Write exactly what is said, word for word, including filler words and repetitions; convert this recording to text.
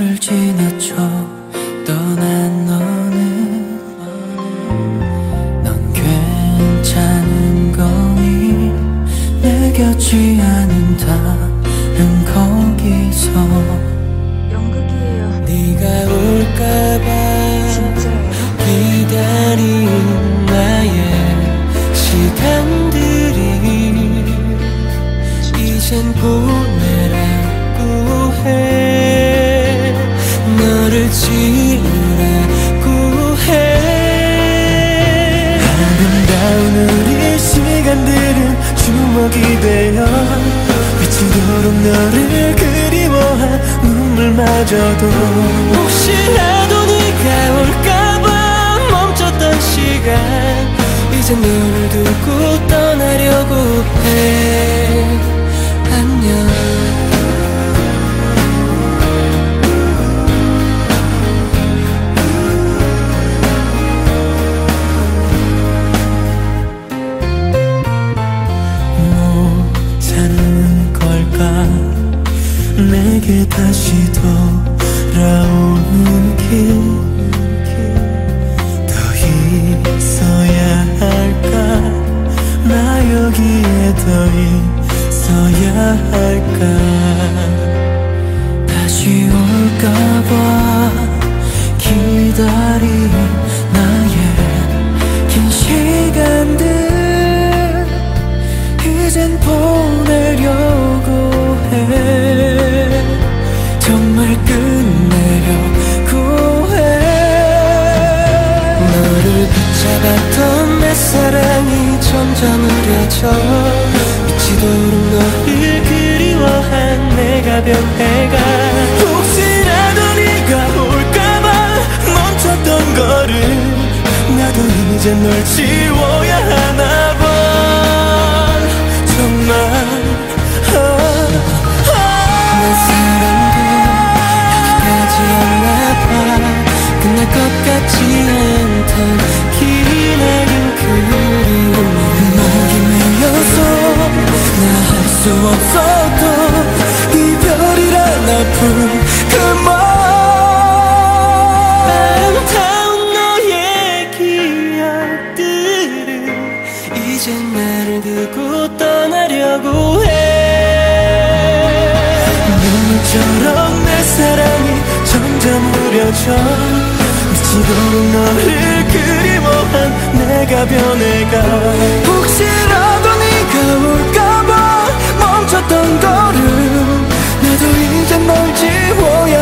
너를 지나쳐 떠난 너는 넌 괜찮은 거니 내 곁이 아닌 다른 거기서 연극이에요. 네가 올까봐 기다린 나의 시간들이 이젠 보내라고 해. 너를 지우라고 해. 아름다운 우리 시간들은 추억이 되어 미치도록 너를 그리워한 눈물마저도 혹시라도 네가 올까봐 멈췄던 시간 이제 너를 두고 떠나려고 해. 안녕. 못하는 걸까 내게 다시 돌아오는 길 더 있어야 할까 나 여기에 더 있어야 할까 다시 올까봐 기다린 나의 긴 시간들 이젠 보내려고 해. 정말 끝내려고 해. 너를 붙잡았던 내 사랑이 점점 흐려져 미치도록 너를 그리워한 내가 변해가 혹시라도 네가 올까봐 멈췄던 거를 나도 이제 널 지워야 하나봐. 정말 내 사랑도 여기까지 왔나봐. 끝날 것 같지 않던 기나긴 그리움 목이 메여서 나 할 수 없었던 이별이란 아픔 그 맘 아름다운 너의 기억들은 이제 나를 두고 떠나려고 해. 눈물처럼 내 사랑이 점점 흐려져 미치도록 너를 그리워한 내가 변해가 혹시라도 네가 올까봐 멈췄던 거를 나도 이제 널 지워야